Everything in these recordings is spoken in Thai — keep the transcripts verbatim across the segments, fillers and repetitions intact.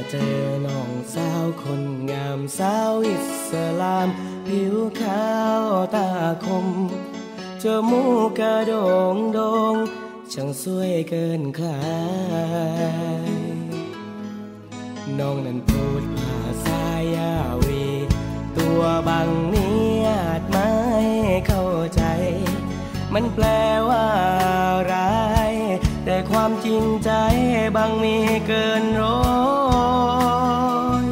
เจอน้องสาวคนงามสาวอิสลามผิวขาวตาคมจมูกกระโด่งโด่งช่างสวยเกินใครน้องนั้นพูดภาษายาวีตัวบางนี้อาจไม่เข้าใจมันแปลว่าอะไรแต่ความจริงใจบางมีเกินร้อย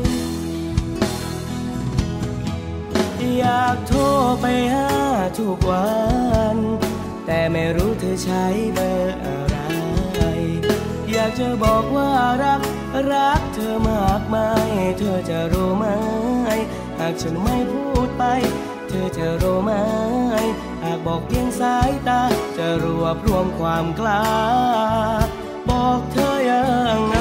อยากโทรไปหาทุกวันแต่ไม่รู้เธอใช้เบอร์อะไรอยากจะบอกว่ารักรักเธอมากมายเธอจะรู้ไหมหากฉันไม่พูดไปเธอจะรู้ไหมหากบอกเพียงสายตาจะรวบรวมความกล้าบอกเธออย่างไง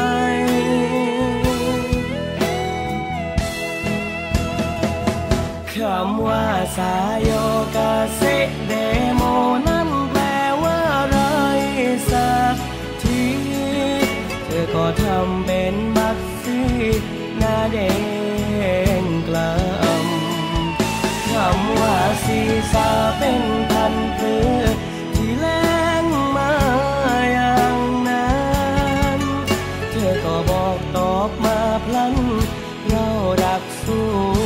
คำว่าสายโยกาเซเดโมนั้นแปลว่าอะไรสักทีเธอก็ทำเป็นบักซี่หน้าเด้งกล้ำคำว่าซีซาเป็นพันธุ์พืชที่แล้งมาอย่างนั้นเธอก็บอกตอบมาพลันเรารักสู้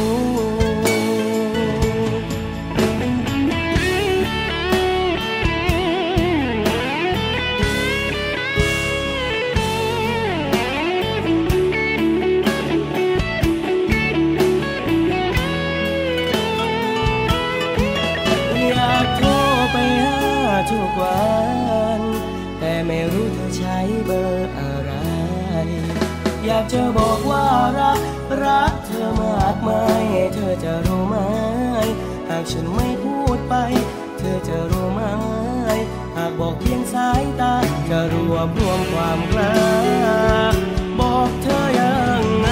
ทุกวันแต่ไม่รู้เธอใช้เบอร์อะไรอยากจะบอกว่ารักรักเธอมากมายเธอจะรู้ไหมหากฉันไม่พูดไปเธอจะรู้ไหมหากบอกเพียงสายตาจะรวบรวมความกล้าบอกเธออย่างไง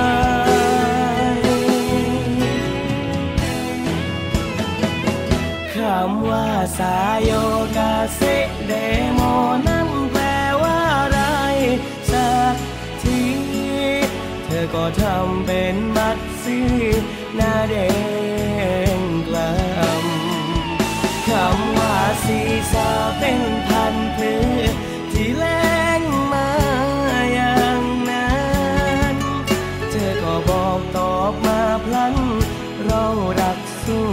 คำว่าสายโยกาเซเดโมนั้นแปลว่าอะไรสักทีเธอก็ทำเป็นบัดซี่หน้าเด้งกล้ำคำว่าซีซาเป็นพันธุ์พืชที่แล้งมาอย่างนั้นเธอก็บอกตอบมาพลันเรารักสู้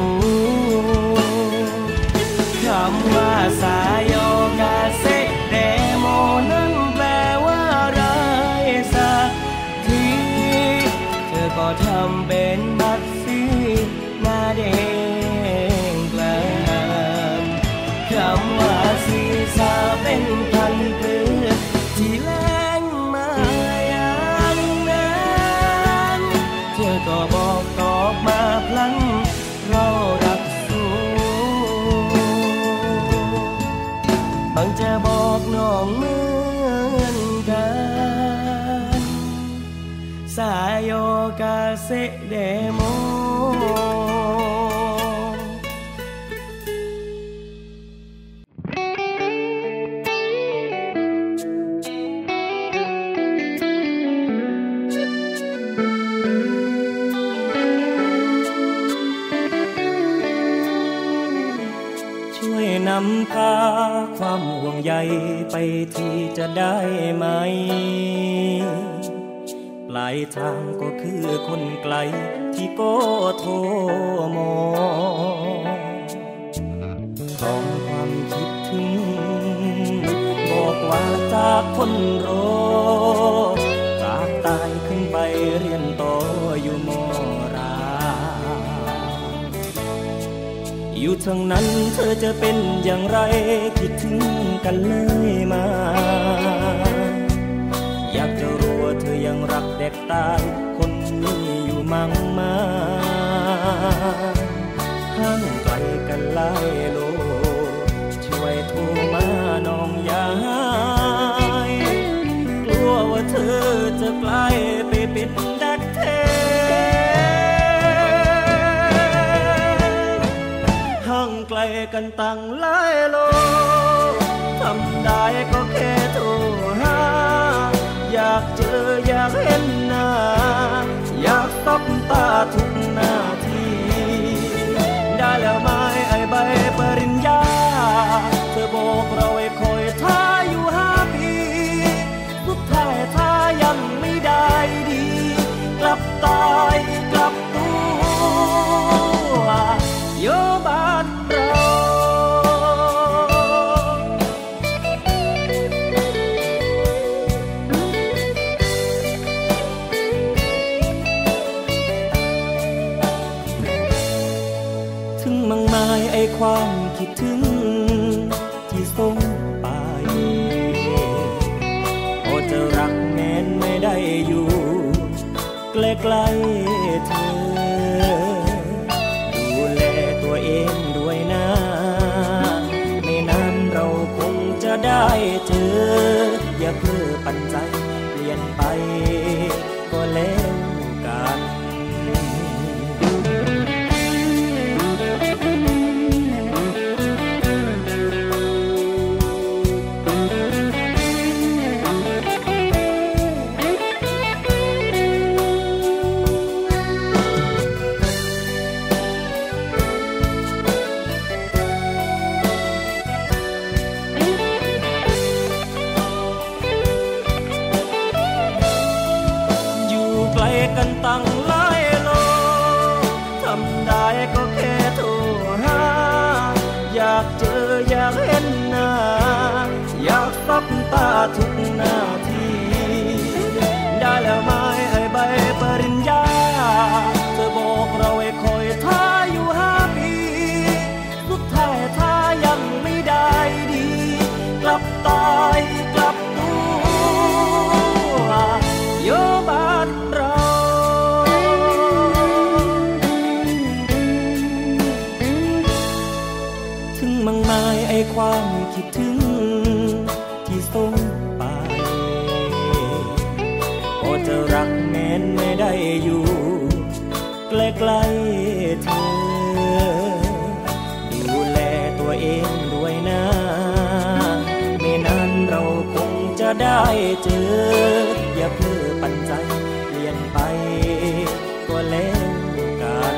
คำว่าสายโยกาเซเดโมนั้นแปลว่าอะไรสักทีเธอก็ทำเป็นบัดซี่หน้าเด้งกล้ำคำว่าซีซาเป็นพันธุ์พืชที่แล้งมาอย่างนั้นเธอก็บอกตอบมาพลันเรารักบางจะบอกน้องเหมือนกันสายโยกาเซเดโมนำพาความห่วงใยไปที่จะได้ไหมปลายทางก็คือคนไกลที่โกโทโมของความคิดถึงบอกว่าจากคนรอจากตายขึ้นไปเรียนต่ออยู่มราอยู่ทางนั้นเธอจะเป็นอย่างไรคิดถึงกันเลยมาอยากจะรู้ว่าเธอยังรักเด็กตายคนนี้อยู่มั่งมาห่างไกลกันหลายโลช่วยโทรมาน้องยายกลัวว่าเธอจะกลายไปเป็นดักแท้ไกลกันตั้งหลายโลทำได้ก็แค่โทรหาอยากเจออยากเห็นทุกนาทีได้แล้วไหมไอ้ใบปริญญาเธอบอกเราไอ้คอยท่าอยู่ห้าปีสุดท้ายท่ายังไม่ได้ดีกลับตายกลับตัวโยบ้านเราถึงมั่งมายไอ้ความคิดถึงที่ส่งไปพอจะรักแม้นไม่ได้อยู่ใกล้ๆเธอดูแลตัวเองด้วยนะไม่นานเราคงจะได้เจออย่าเพ้อปั่นใจเปลี่ยนไปก็แล้วกันกันตั้งหลายโลทำได้ก็แค่โทรหาอยากเจออยากเห็นหน้าอยากซับตาทุกนาทีได้แล้วไหมไอ้ใบปริญญาเธอบอกเราไอ้คอยท่าอยู่ห้าปีสุดท้ายท่ายังไม่ได้ดีกลับตายกลับตัวโยบ้านเรามั่งมายไอ้ความคิดถึงที่ส่งไปพอจะรักแม้นไม่ได้อยู่ใกล้ๆเธอดูแลตัวเองด้วยนะไม่นานเราคงจะได้เจออย่าเพ้อปั่นใจเปลี่ยนไปก็แล้วกัน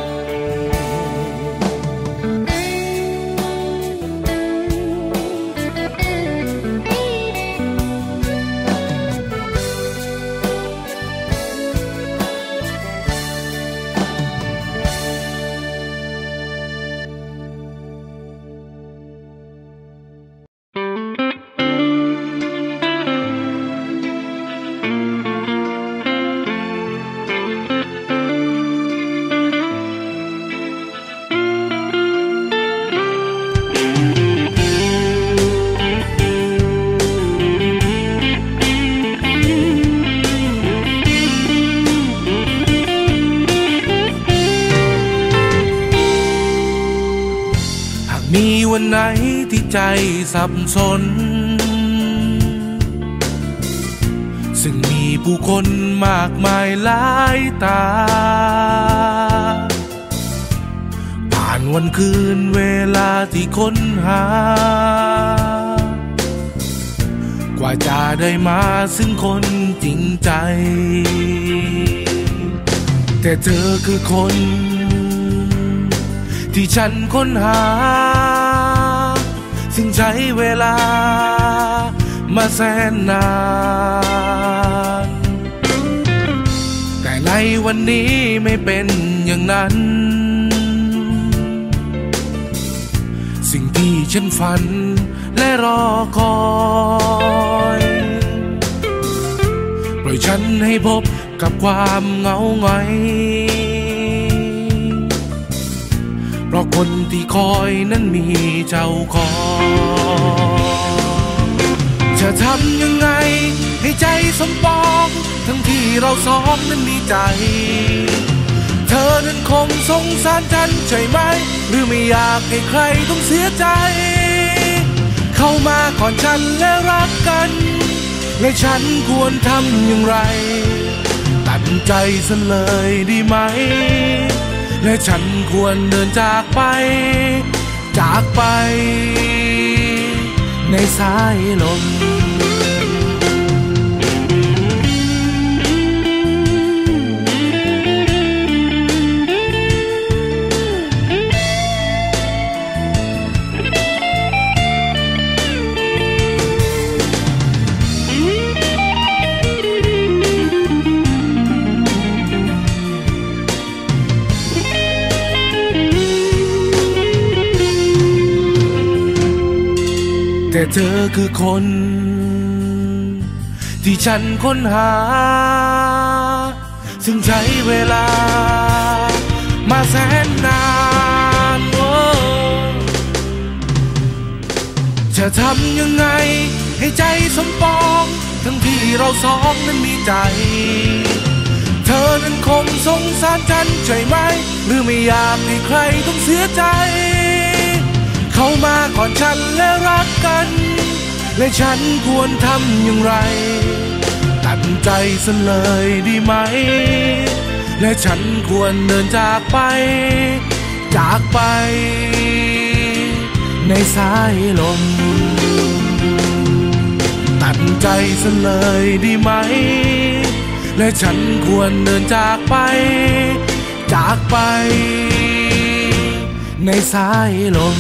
วันไหนที่ใจสับสนซึ่งมีผู้คนมากมายหลายตาผ่านวันคืนเวลาที่ค้นหากว่าจะได้มาซึ่งคนจริงใจแต่เธอคือคนที่ฉันค้นหาซึ่งใช้เวลามาแสนนานแต่ในวันนี้ไม่เป็นอย่างนั้นสิ่งที่ฉันฝันและรอคอยปล่อยฉันให้พบกับความเหงาหงอยเพราะคนที่คอยนั้นมีเจ้าของจะทำยังไงให้ใจสมปองทั้งที่เราสองนั้นมีใจเธอนั้นคงสงสารฉันใช่ไหมหรือไม่อยากให้ใครต้องเสียใจเข้ามาก่อนฉันและรักกันและฉันควรทำอย่างไรตัดใจซะเลยดีไหมและฉันควรเดินจากไปจากไปในสายลมเธอคือคนที่ฉันค้นหาซึ่งใช้เวลามาแสนนานโอ้จะทำยังไงให้ใจสมปองทั้งที่เราสองนั้นมีใจเธอนั้นคงสงสารฉันใช่ไหมหรือไม่อยากให้ใครต้องเสียใจเขามาก่อนฉันและรักกันและฉันควรทำอย่างไรตัดใจซะเลยดีไหมและฉันควรเดินจากไปจากไปในสายลมตัดใจซะเลยดีไหมและฉันควรเดินจากไปจากไปในสายลม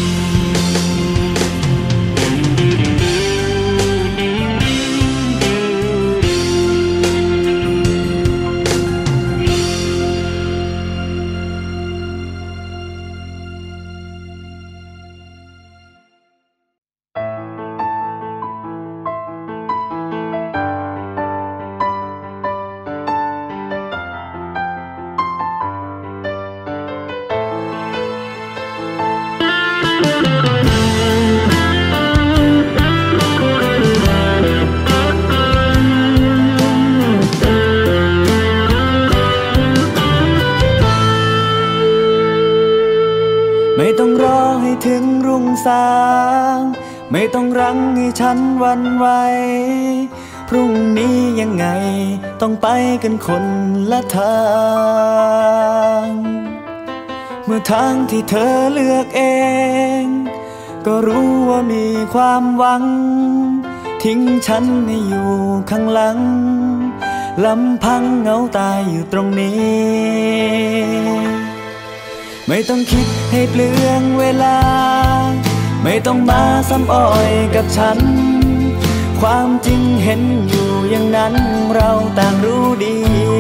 ไม่ต้องรอให้ถึงรุ่งสางไม่ต้องรั้งให้ฉันหวั่นไหวพรุ่งนี้ยังไงต้องไปกันคนละทางเมื่อทางที่เธอเลือกเองก็รู้ว่ามีความหวังทิ้งฉันให้อยู่ข้างหลังลำพังเหงาตายอยู่ตรงนี้ไม่ต้องคิดให้เปลืองเวลาไม่ต้องมาซ้ำอ้อยกับฉันความจริงเห็นอยู่อย่างนั้นเราต่างรู้ดี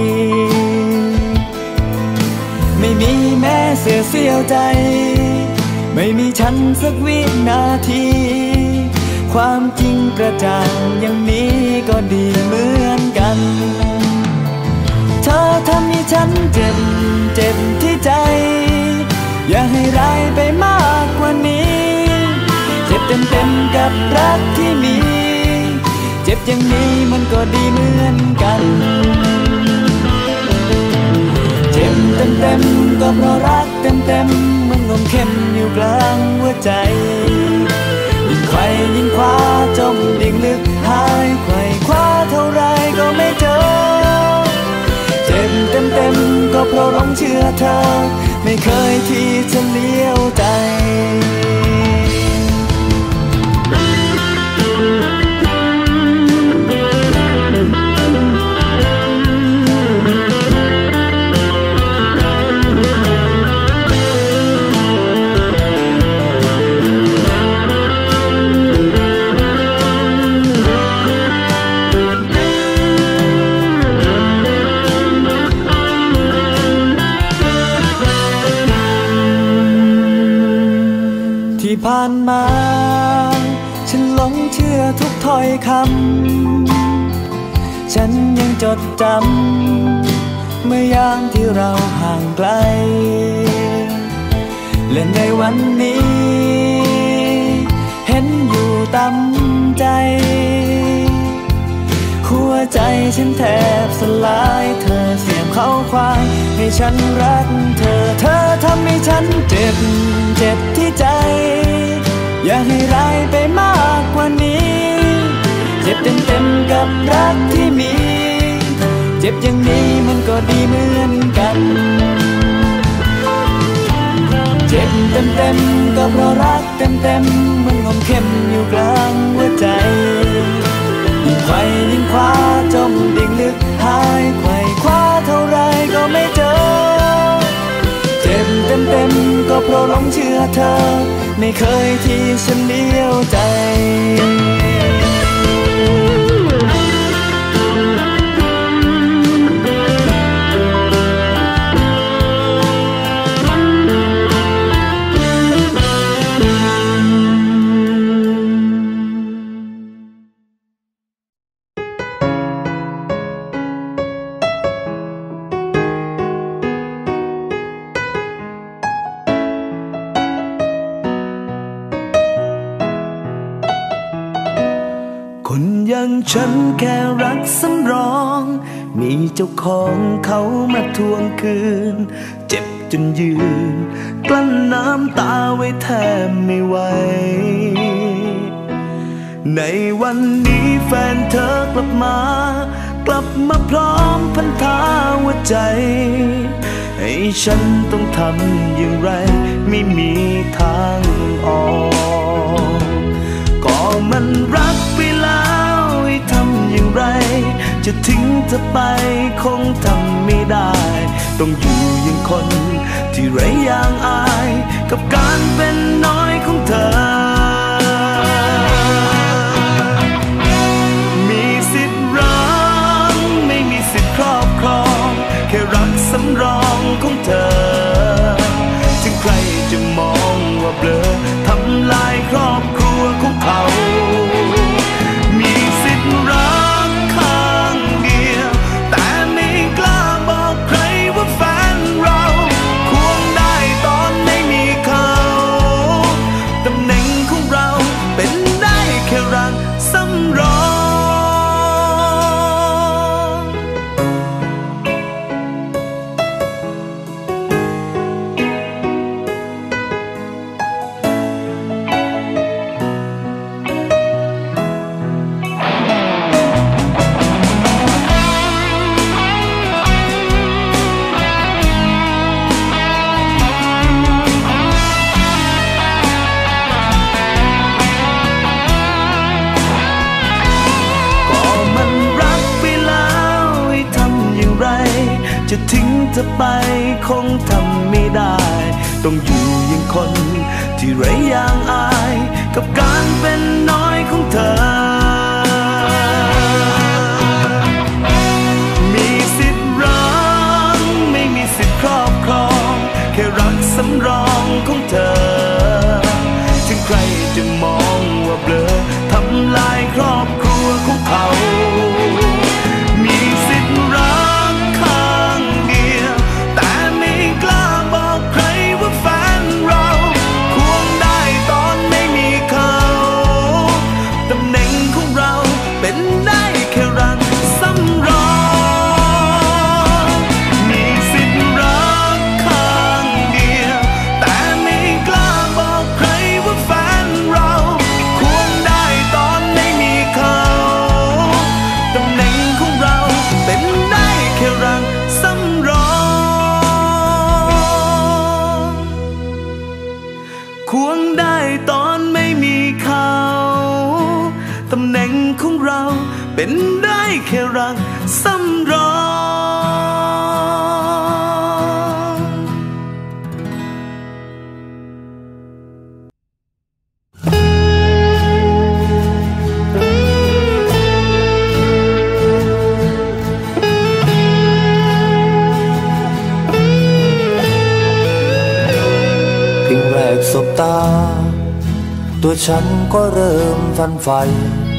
ไม่มีแม้เสียเสียวใจไม่มีฉันสักวินาทีความจริงกระจ่างอย่างนี้ก็ดีเหมือนกันเธอทำให้ฉันเจ็บเจ็บที่ใจอย่าให้ร้ายไปมากกว่านี้เจ็บเต็มๆกับรักที่มีเจ็บอย่างนี้มันก็ดีเหมือนกันเจ็บเต็มๆก็เพราะรักเต็มๆมันงมเข็มอยู่กลางหัวใจยิ่งไขว่ยิ่งคว้าจมดิ่งลึกหายไขว่คว้าเท่าไรก็ไม่เจอเจ็บเต็มๆก็เพราะหลงเชื่อเธอไม่เคยที่จะเลี้ยวใจที่ผ่านมาฉันหลงเชื่อทุกถ้อยคำฉันยังจดจำเมื่อยามที่เราห่างไกลและในวันนี้เห็นอยู่ตำใจหัวใจฉันแทบสลายเธอเสียงเขาควายให้ฉันรักเธอเธอทำให้ฉันเจ็บเจ็บที่ใจอย่าให้ร้ายไปมากกว่านี้เจ็บเต็มๆกับรักที่มีเจ็บอย่างนี้มันก็ดีเหมือนกันเจ็บเต็มๆก็เพราะรักเต็มๆมันงมเข็มอยู่กลางหัวใจยิ่งไขว่ยิ่งคว้าจมดิ่งลึกหายไขว่คว้าเท่าไรก็ไม่เจอเจ็บเต็มๆก็เพราะหลงเชื่อเธอไม่เคยที่ฉันเลี้ยวใจอย่างฉันแค่รักสำรองมีเจ้าของเขามาทวงคืนเจ็บจนยืนกลั้นน้ำตาไว้แทบไม่ไหวในวันนี้แฟนเธอกลับมากลับมาพร้อมพันธาหัวใจให้ฉันต้องทำอย่างไรไม่มีทางออกก็มันรักไปแล้วให้ทำอย่างไรจะทิ้งเธอไปคงทำไม่ได้ต้องอยู่อย่างคนที่ไร้ยางอายกับการเป็นน้อยของเธอมีสิทธิ์รักไม่มีสิทธิ์ครอบครองแค่รักสำรองของเธอถึงใครจะมองว่าเบลอทำลายครอบครัวของเขามีสิทธิ์รักข้างเดียวแต่ไม่กล้าบอกใครว่าแฟนเราควงได้ตอนไม่มีเขาตำแหน่งของเราเป็นได้แค่รักสำรองจะทิ้งเธอไปคงทำไม่ได้ต้องอยู่อย่างคนที่ไร้ยางอายกับการเป็นน้อยของเธอมีสิทธิ์รักไม่มีสิทธิ์ครอบครองแค่รักสำรองของเธอถึงใครจะมองว่าเบลอทำลายครอบครัวของเขามีสิทธิ์รักควงได้ตอนไม่มีเขาตำแหน่งของเราเป็นได้แค่รักสำรองเพียงแรกสบตาตัวฉันก็เริ่มฝันใฝ่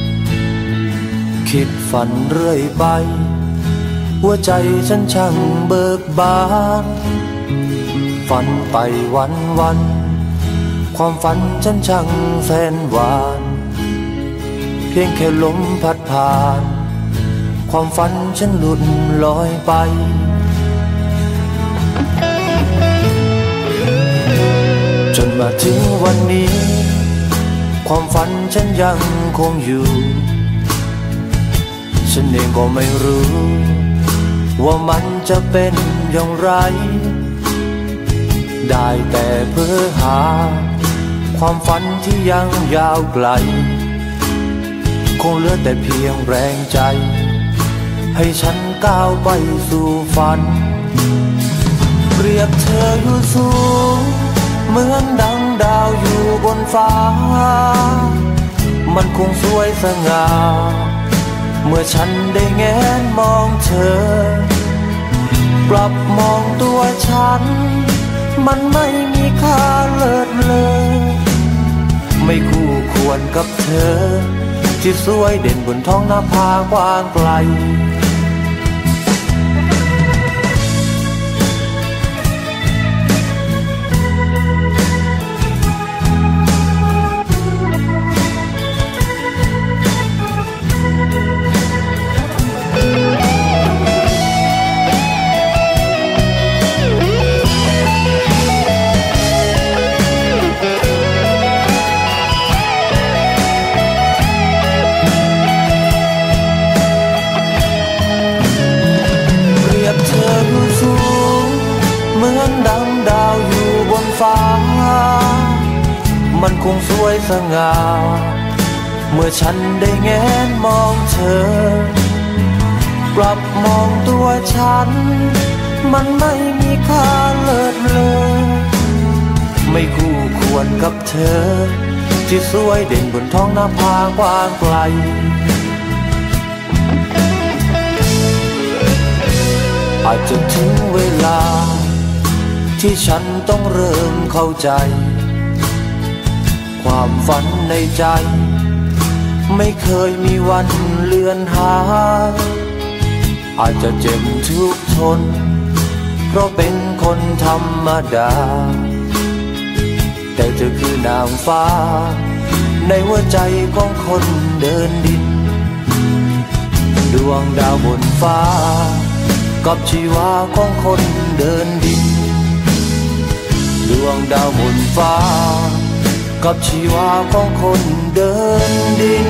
คิดฝันเรื่อยไปหัวใจฉันช่างเบิกบานฝันไปวันวันความฝันฉันช่างแสนหวานเพียงแค่ลมพัดผ่านความฝันฉันหลุดลอยไปจนมาถึงวันนี้ความฝันฉันยังคงอยู่ฉันเองก็ไม่รู้ว่ามันจะเป็นอย่างไรได้แต่เพ้อหาความฝันที่ยังยาวไกลคงเหลือแต่เพียงแรงใจให้ฉันก้าวไปสู่ฝันเปรียบเธออยู่สูงเหมือนดังดาวอยู่บนฟ้ามันคงสวยสง่าเมื่อฉันได้แงนมองเธอกลับมองตัวฉันมันไม่มีค่าเลิศเลอไม่คู่ควรกับเธอที่สวยเด่นบนท้องนภากว้างไกลมันคงสวยสง่าเมื่อฉันได้แงนมองเธอกลับมองตัวฉันมันไม่มีค่าเลิศเลอไม่คู่ควรกับเธอที่สวยเด่นบนท้องหน้าผากว้างไกลอาจจะถึงเวลาที่ฉันต้องเริ่มเข้าใจความฝันในใจไม่เคยมีวันเลือนหายอาจจะเจ็บทุกทนเพราะเป็นคนธรรมดาแต่เธอคือนางฟ้าในหัวใจของคนเดินดินดวงดาวบนฟ้ากับชีวาของคนเดินดินดวงดาวบนฟ้ากับชีวาของคนเดินดิน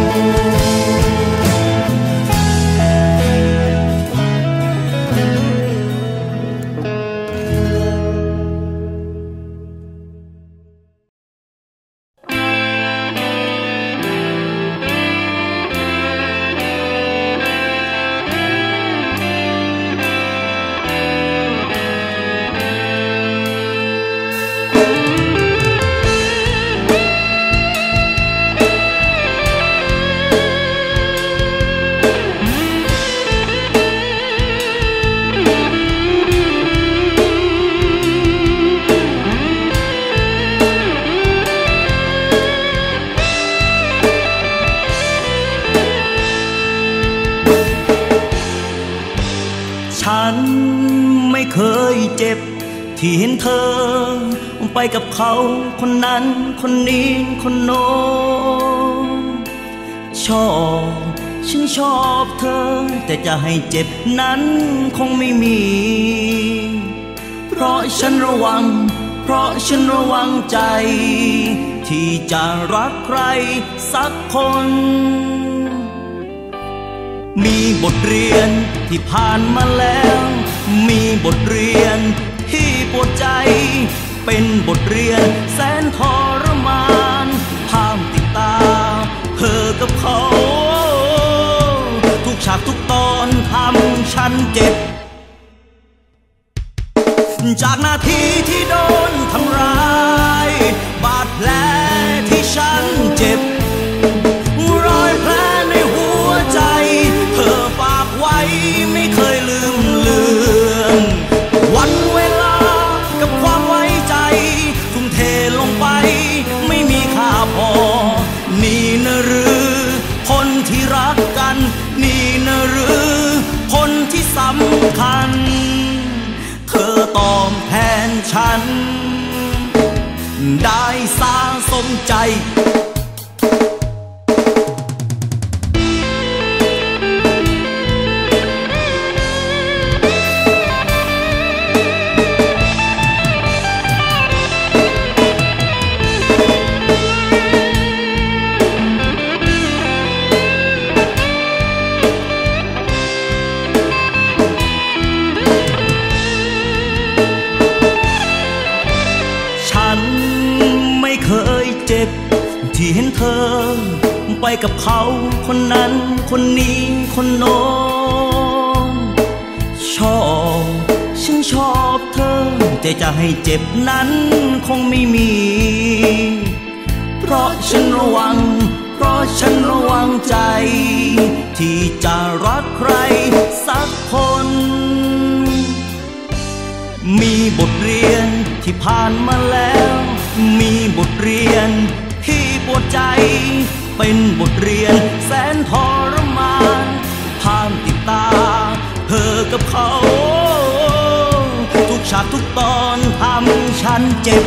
ที่เห็นเธอไปกับเขาคนนั้นคนนี้คนโน้นชอบฉันชอบเธอแต่จะให้เจ็บนั้นคงไม่มีเพราะฉันระวังเพราะฉันระวังใจที่จะรักใครสักคนมีบทเรียนที่ผ่านมาแล้วมีบทเรียนที่ปวดใจเป็นบทเรียนแสนทรมานห้ามติดตาเธอกับเขาทุกฉากทุกตอนทำฉันเจ็บจากนาทีที่โดนทำร้ายบาดแผลที่ฉันเจ็บรอยแผลในหัวใจเธอฝากไว้ไม่เคยลืมเลือนวันเวลากับความไว้ใจทุ่มเทลงไปไม่มีค่าพอนี่นะหรือคนที่รักกันนี่นะหรือคนที่สำคัญเธอตอบแทนฉันได้สะสมใจที่เห็นเธอไปกับเขาคนนั้นคนนี้คนโน้นชอบฉันชอบเธอแต่จะให้เจ็บนั้นคงไม่มีเพราะฉันระวังเพราะฉันระวังใจที่จะรักใครสักคนมีบทเรียนที่ผ่านมาแล้วมีบทเรียนที่ปวดใจเป็นบทเรียนแสนทรมานห้ามติดตาเธอกับเขาทุกฉากทุกตอนทำฉันเจ็บ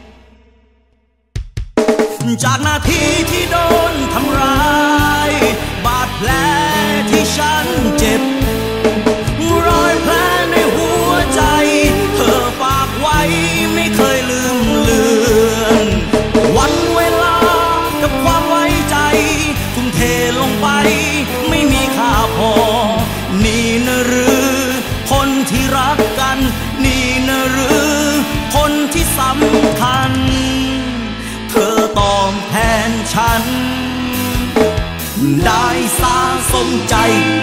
จากนาทีที่โดนทำร้ายบาดแผลที่ฉันเจ็บรอยแผลในหัวใจเธอฝากไว้ไม่เคยลืมเลือนวันเวลากับความไว้ใจทุ่มเทลงไปไม่มีค่าพอนี่นะหรือคนที่รักกันนี่นะหรือคนที่สำคัญเธอได้สาสมใจ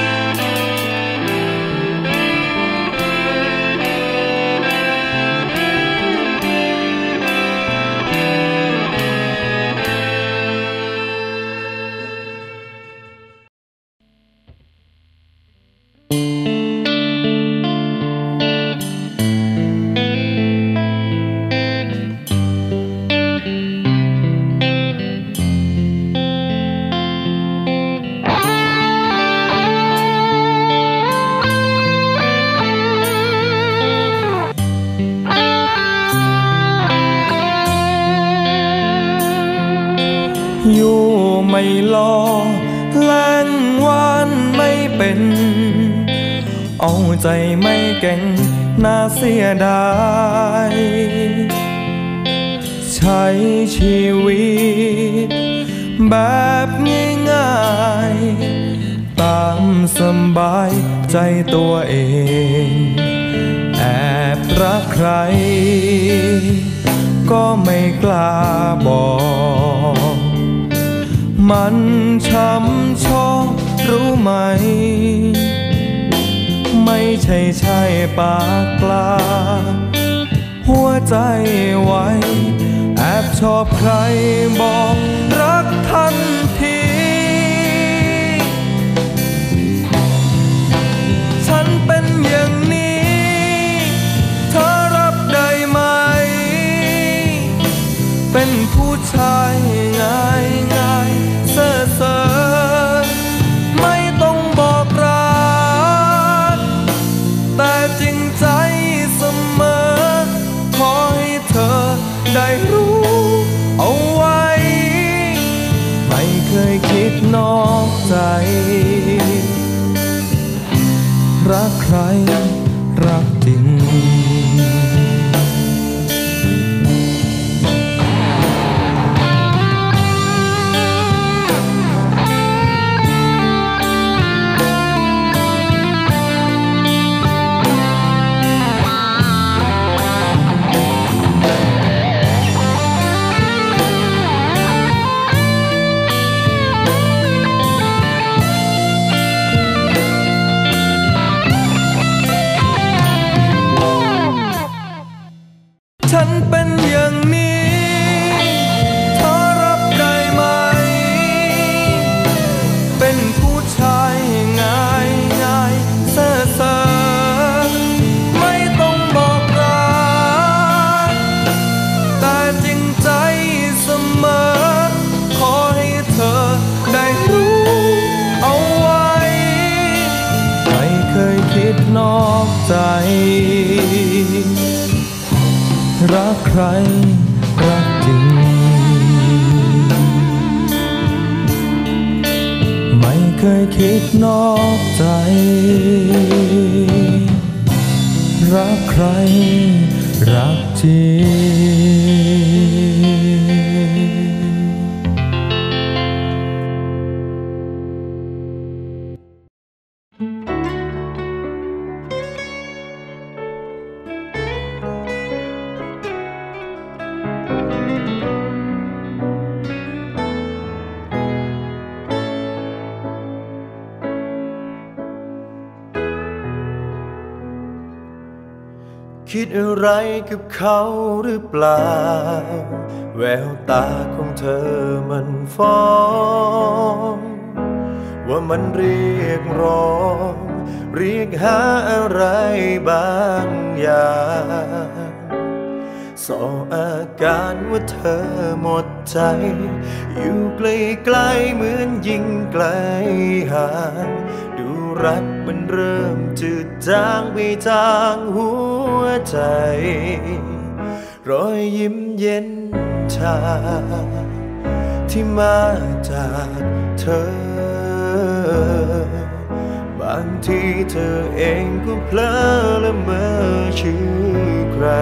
อยู่ไม่รอแล่นวันไม่เป็นเอาใจไม่เก่งน่าเสียดายใช้ชีวิตแบบง่ายๆตามสบายใจตัวเองแอบรักใครก็ไม่กล้าบอกมันช้ำชอกรู้ไหมไม่ใช่ใช่ปากกล้าหัวใจไว้แอบชอบใครบอกรักทันทีฉันเป็นอย่างนี้เธอรับได้ไหมเป็นผู้ชายง่ายง่ายเซ่อเซ่อไม่ต้องบอกรักแต่จริงใจเสมอขอให้เธอได้รู้เอาไว้ไม่เคยคิดนอกใจรักใครรักจริงฉันเป็นอย่างนี้เธอรับได้ไหมเป็นผู้ชายง่ายง่ายเซ่อเซ่อไม่ต้องบอกรักแต่จริงใจเสมอขอให้เธอได้รู้เอาไว้ไม่เคยคิดนอกใจรักใครรักจริงไม่เคยคิดนอกใจรักใครรักจริคิดอะไรกับเขาหรือเปล่าแววตาของเธอมันฟ้องว่ามันเรียกร้องเรียกหาอะไรบางอย่างสออาการว่าเธอหมดใจอยู่ไกลๆเหมือนยิ่งไกลห่างดูรักมันเริ่มจืดจางไปจางหัวใจรอยยิ้มเย็นชาที่มาจากเธอบางทีเธอเองก็เพลอละเมอชื่อใคร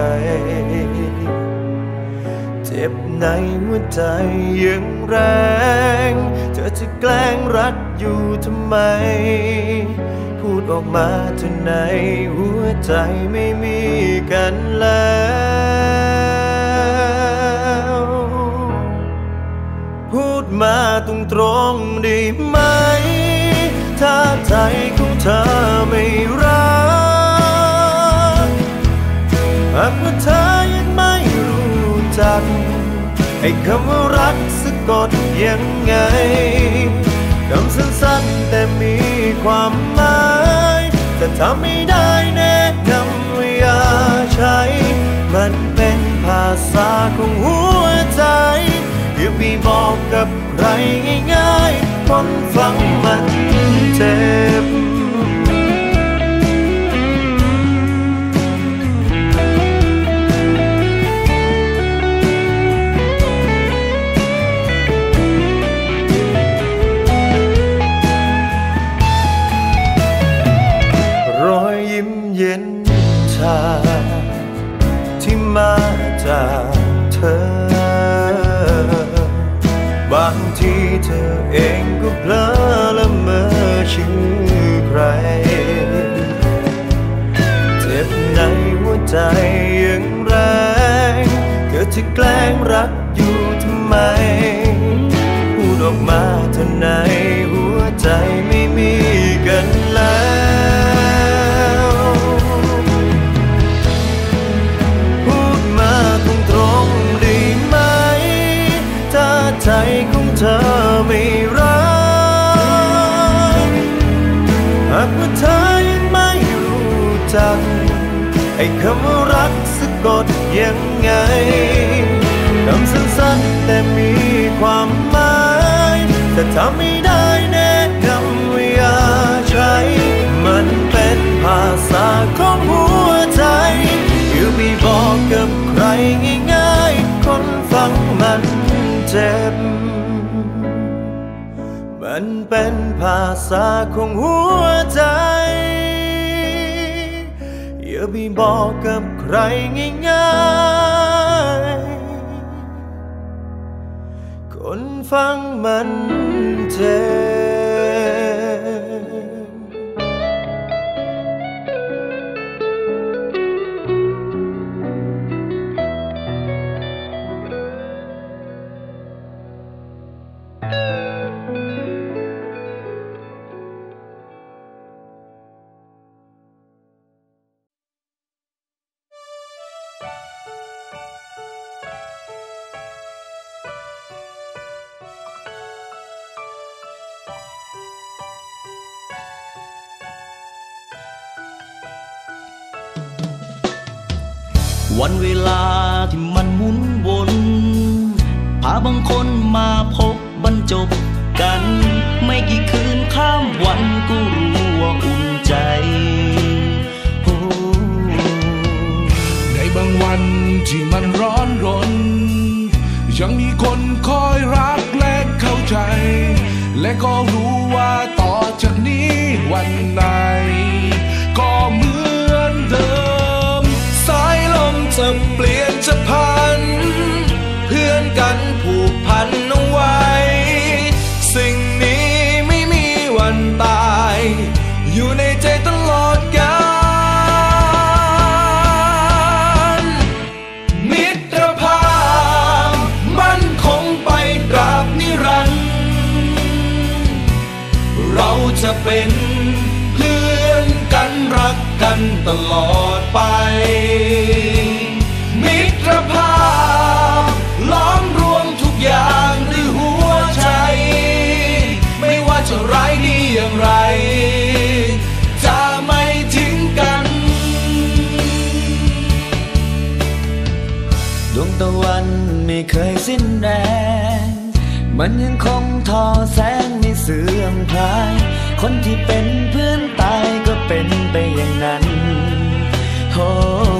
เจ็บในหัวใจยังแรงเธอจะแกล้งรักอยู่ทำไมพูดออกมาเถอะในหัวใจไม่มีกันแล้วพูดมาตรงตรงได้ไหมถ้าใจของเธอไม่รักหากว่าเธอยังไม่รู้จักไอ้คำว่ารักสะกดยังไงคำสั้นๆแต่มีความหมายแต่ทำไม่ได้แนะนำว่าอย่าใช้มันเป็นภาษาของหัวใจอย่าไปบอกกับใครง่ายๆคนฟังมันเจ็บรอยยิ้มเย็นชาที่มาจากเธอบางทีเธอเองก็เพลอละเมอชื่อใครเจ็บในหัวใจยังแรงเธอจะแกล้งรักอยู่ทำไมพูดออกมาเธอในหัวใจไม่มีกันแล้วพูดมาตรงๆได้ไหมถ้าใจของเธอไม่รักหากว่าเธอยังไม่รู้จักไอ้คำว่ารักสะกดยังไงคำสั้นๆแต่มีความหมายแต่ทำไม่ได้แนะนำว่าอย่าใช้มันเป็นภาษาของหัวใจอย่าไปบอกกับใครง่ายๆคนฟังมันเจ็บมันเป็นภาษาของหัวใจอย่าไปบอกกับใครง่ายๆคนฟังมันเจ็บวันเวลาที่มันหมุนวนพาบางคนมาพบบรรจบกันไม่กี่คืนข้ามวันก็รู้ว่าอุ่นใจในบางวันที่มันร้อนรนยังมีคนคอยรักและเข้าใจและก็รู้ว่าต่อจากนี้วันไหนก็เหมือนเดิมสายลมจะเปลี่ยนจะพันเพื่อนกันผูกพันเอาไว้สิ่งนี้ไม่มีวันตายอยู่ในใจตลอดกาลมิตรภาพมั่นคงไปตราบนิรันดร์เราจะเป็นเพื่อนกันรักกันตลอดไปมิตรภาพล้อมรวมทุกอย่างด้วยหัวใจไม่ว่าจะร้ายดีอย่างไรจะไม่ทิ้งกันดวงตะวันไม่เคยสิ้นแรงมันยังคงทอแสงไม่เสื่อมคลายคนที่เป็นเพื่อนตายก็เป็นไปอย่างนั้นโอ้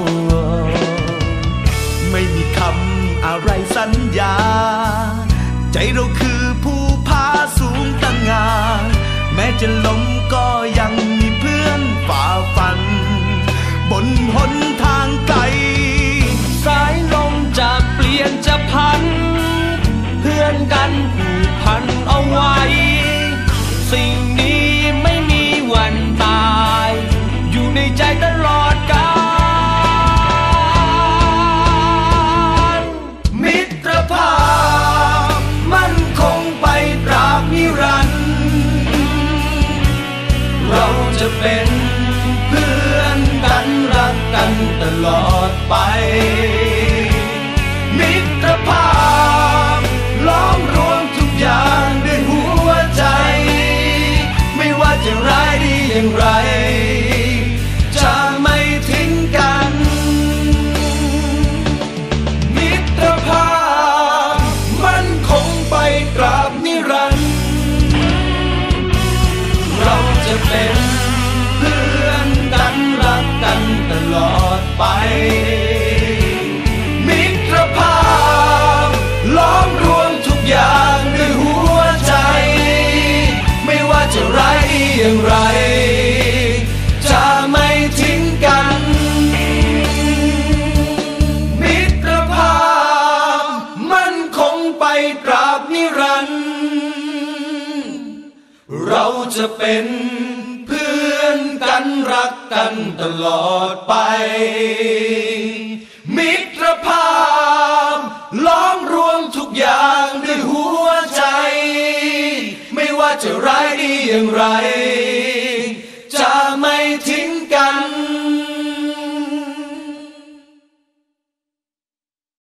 ไม่มีคำอะไรสัญญาใจเราคือผู้พาสูงตั้งงานแม้จะล้มก็ยังมีเพื่อนฝ่าฟันบนหนทางไกลสายลมจะเปลี่ยนจะพันเพื่อนกันผูกพันเอาไว้สิ่งนี้ไม่มีวันตายอยู่ในใจตลอดกาลมิตรภาพมั่นคงไปเป็นเพื่อนกันรักกันตลอดไปมิตรภาพล้อมรวมทุกอย่างด้วยหัวใจไม่ว่าจะร้ายดีอย่างไรจะไม่ทิ้งกันมิตรภาพมันคงไปตราบนิรันดร์เราจะเป็นเพื่อนกันรักกันตลอดไปมิตรภาพล้อมรวมทุกอย่างด้วยหัวใจไม่ว่าจะร้ายดีอย่างไรจะไม่ทิ้งกันมิตรภาพมันคงไปตราบนิรันดร์เราจะเป็นเพื่อนกันรักกันตลอดไปมิตรภาพล้อมรวมทุกอย่างด้วยหัวใจไม่ว่าจะร้ายดีอย่างไร